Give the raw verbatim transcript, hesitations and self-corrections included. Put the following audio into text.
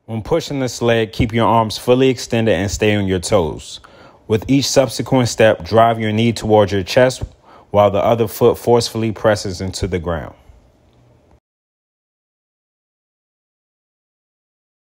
When pushing the sled, keep your arms fully extended and stay on your toes. With each subsequent step, drive your knee towards your chest while the other foot forcefully presses into the ground.